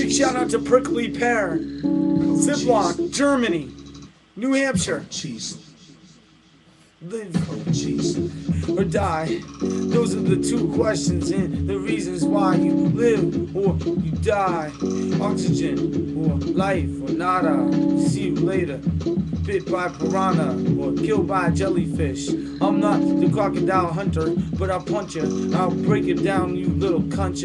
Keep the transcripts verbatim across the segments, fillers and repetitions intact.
Big shout out to Prickly Pear, Ziploc, Germany, New Hampshire. Live or die. Those are the two questions and the reasons why you live or you die. Oxygen or life or nada. See you later. Bit by piranha or killed by a jellyfish. I'm not the crocodile hunter, but I'll punch you. I'll break it down, you little cuncher.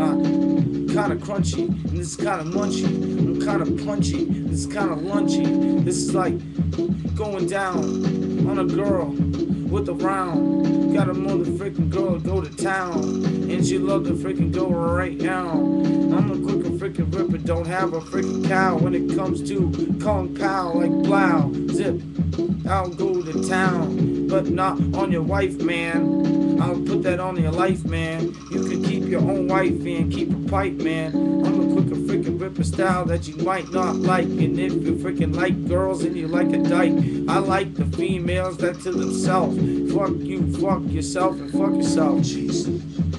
Uh, kinda crunchy and this is kinda munchy. I'm kinda punchy. This is kinda lunchy. This is like going down on a girl with a round. Got a mother freaking girl to go to town, and she love to freaking go right now. I'm a quicker freaking ripper, don't have a freaking cow when it comes to Kong Pao like Blau. Zip, I'll go to town, but not on your wife, man. I'll put that on your life, man. You can keep your own wife and keep a pipe, man. I'm a quicker freaking ripper style that you might not like. And if you freaking like girls and you like a dyke, I like the females that to themselves. Fuck you, fuck yourself, and fuck yourself. Jeez.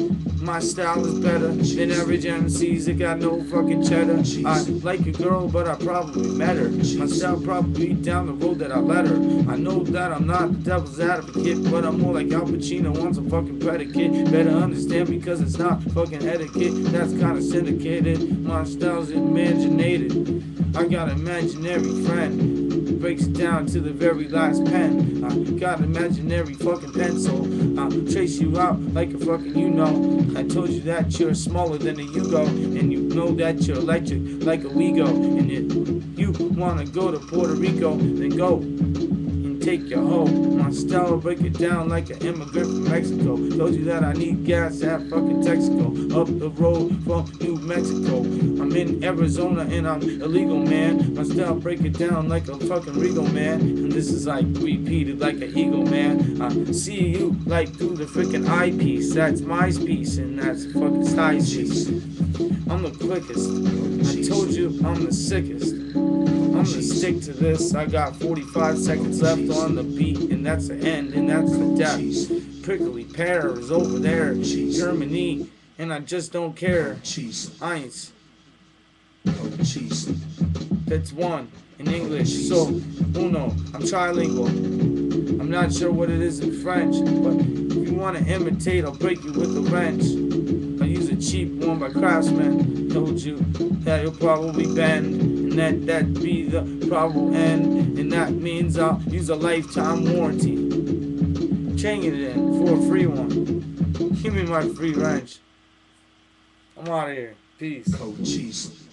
My style is better than average M Cs that got no fucking cheddar. I like a girl, but I probably met her. My style probably down the road that I let her. I know that I'm not the devil's advocate, but I'm more like Al Pacino wants a fucking predicate. Better understand because it's not fucking etiquette. That's kinda syndicated. My style's imaginated. I got an imaginary friend. Breaks it down to the very last pen. I got an imaginary fucking pencil. I'll trace you out like a fucking you know. I told you that you're smaller than a Yugo, and you know that you're electric like a Wego. And if you wanna go to Puerto Rico, then go and take your hoe. My style will break it down like an immigrant from Mexico. Told you that I need gas at fucking Texaco. Up the road from New Mexico. I'm in Arizona and I'm illegal, man. My style break it down like a fucking regal, man. And this is like repeated like an eagle, man. I see you like through the freaking eyepiece. That's my piece and that's fucking size piece. I'm the quickest. I told you I'm the sickest. I'm gonna stick to this. I got forty-five seconds left on the beat, and that's the end, and that's the death. Prickly Pear is over there, Germany, and I just don't care. Eins. That's one in English. So, uno. I'm trilingual. I'm not sure what it is in French, but if you want to imitate, I'll break you with a wrench. I use a cheap one by Craftsman. Told you that you'll probably bend, and that that be the probable end, and that means I'll use a lifetime warranty. Chain it in for a free one. Give me my free wrench. I'm out of here. Peace. Oh, jeez.